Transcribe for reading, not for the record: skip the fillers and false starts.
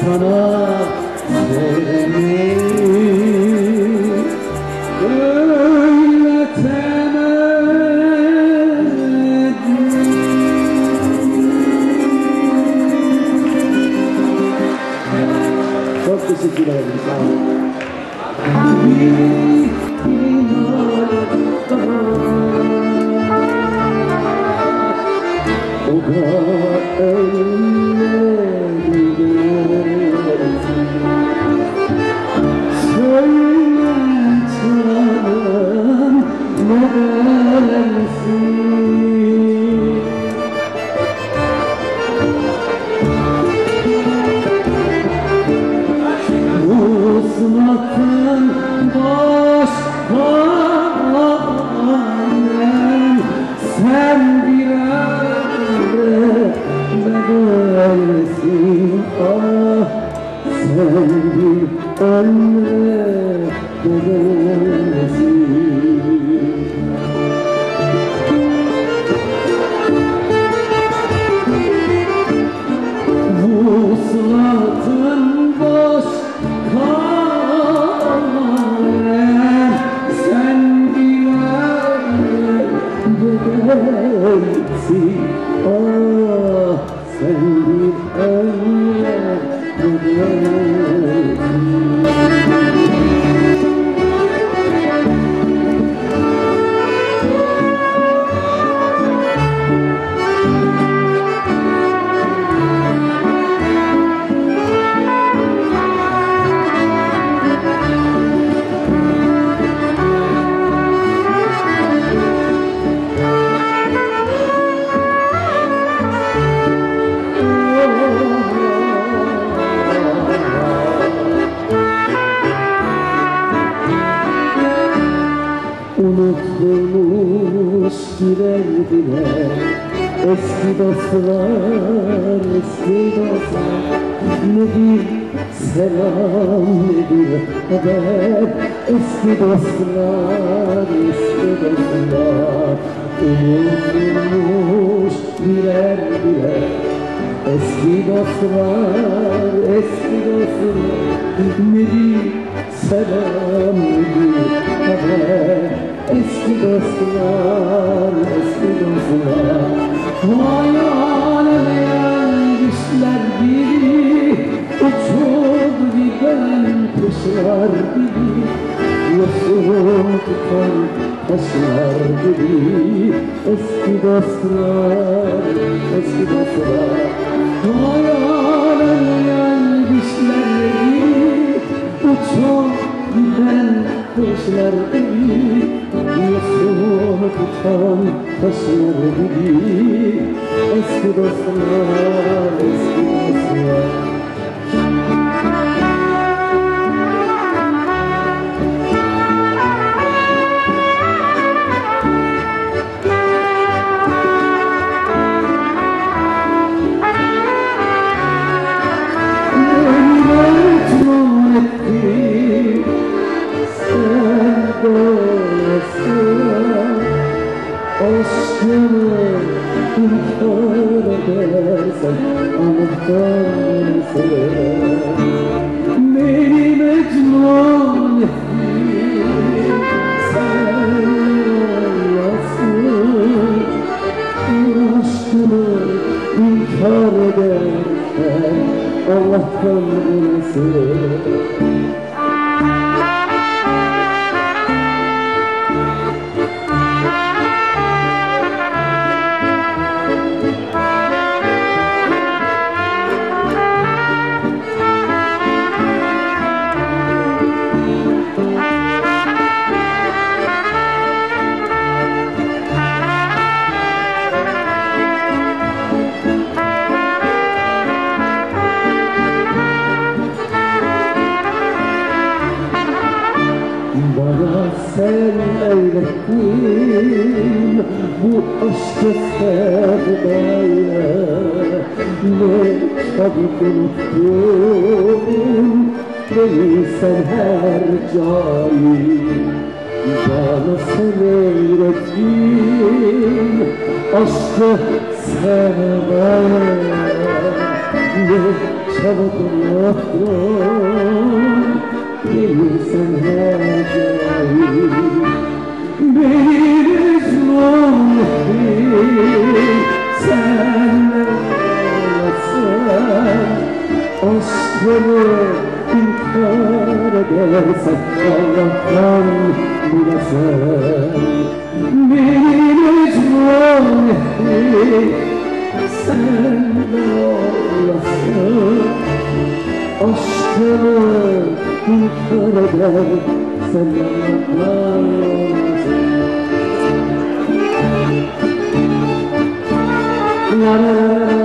sana sevmeyi çok teşekkür ederim. Sağ olun. O da söyle canım nedensin? Uzaktan başkanem sen bir ömre bedelsin. Ah sen bir ömre bedelsin. Vuslatın boş kalem sen bir bedelsin. Ah sen bir bedelsin. Unutulmuş birer birer eski dostlar, eski dostlar. Ne bir selam ne bir haber. Eski dostlar, eski dostlar. Unutulmuş birer birer eski dostlar, eski dostlar. Ne bir selam ne bir haber. Eski dostlar, eski dostlar. Hayal düşler gibi uçup giden kuşlar gibi. Yosun tutan taşlar gibi. Eski dostlar, eski dostlar. Hayal düşler gibi uçup giden kuşlar gibi. Yosun tutan taşlar gibi. Eski dostlar, eski dostlar. Aşkını inkar edersen anahtarını beni mecnun ettin sen yasın. Aşkını inkar edersen anahtarını sen eylettin bu aşkı sevdayla. Ne çabuk unuttun beni sen her cahil. Bana sen öğrettin aşkı sevdayla. çabuk unuttun değilsen her cahil benim üzmüm senle olasın aşkını inkar edersen Allah'tan bilesin benim üzmüm senle olasın aşkını inkar edersen Allah'tan bilesin.